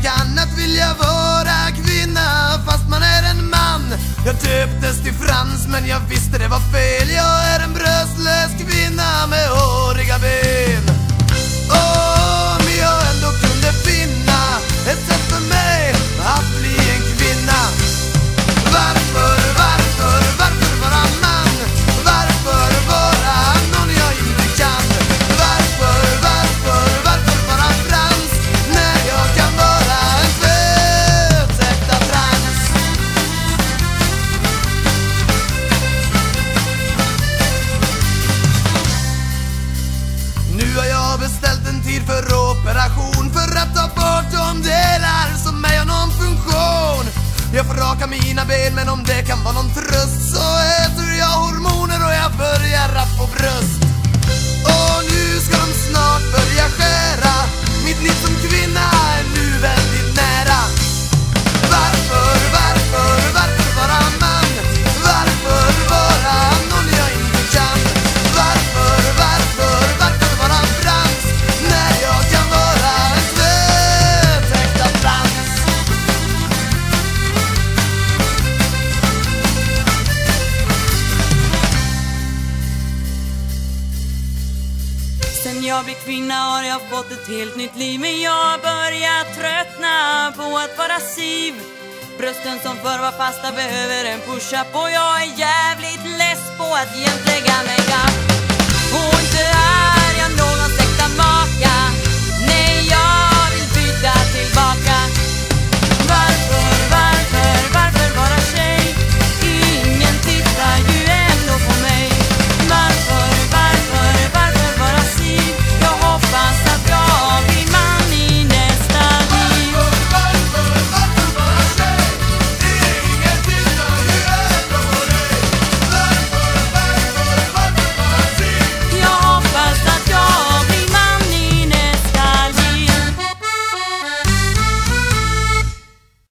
kan att vilja vara kvinna fast man är en man. Jag döptes till Frans men jag visste det var fel. Jag är en bröstlös kvinna med håriga ben. Om jag ändå kunde finna ett sätt för mig att bli en kvinna. Varför vara man? Varför vara någon jag inte kan? Varför vara Frans när jag kan vara en födsäkta trans? Nu har jag beställt en tid för operation för att ta bort de delar som är någon funktion. Jag får raka mina ben, men om det kan vara någon tröst så äter jag hormoner och jag börjar att få bröst. Och nu ska de snart börja skära. Mitt liv som kvinna är nu väldigt nära. Varför vara man? Varför vara någon jag inte kan? Varför vara Frans när jag kan vara en födsäkta trans? Sen jag blev kvinna har jag fått ett helt nytt liv. Men jag börjar tröttna på att vara siv. Brösten som förr var fasta behöver en push-up. Och jag är jävligt less på att jämt lägga mig upp. Och inte